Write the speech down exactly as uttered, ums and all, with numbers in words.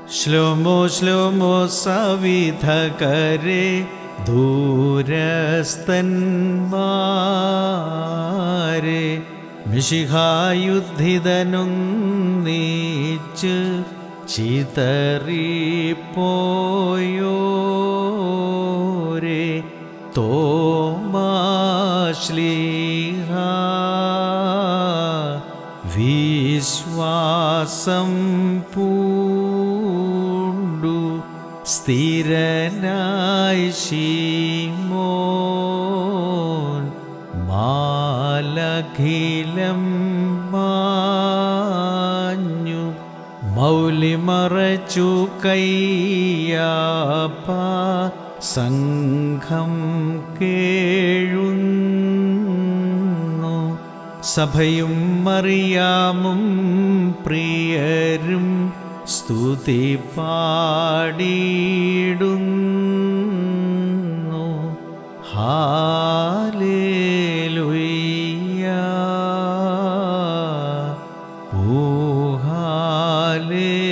ശ്ലോമോ ശ്ലോമോ സവിധ കരേ ദൂരസ്ഥന്മാരെ മിശിഹായുദ്ധിതനൊന്നീച്ച് ചിതറിപ്പോയോരെ തോമാശ്ലീഹ വിശ്വാസം പൂണ്ടു സ്ഥിരനായി ശീമോൻ മാലഖിലം മാഞ്ഞു മൗലിമറച്ചു കയ്യാപ്പ സംഘം കേഴുന്നു സഭയും മറിയാമും പ്രിയരും സ്തുതി പാടിയിടുന്നു ഹാലേലുയ്യ ഓ ഹാലേലുയ്യ.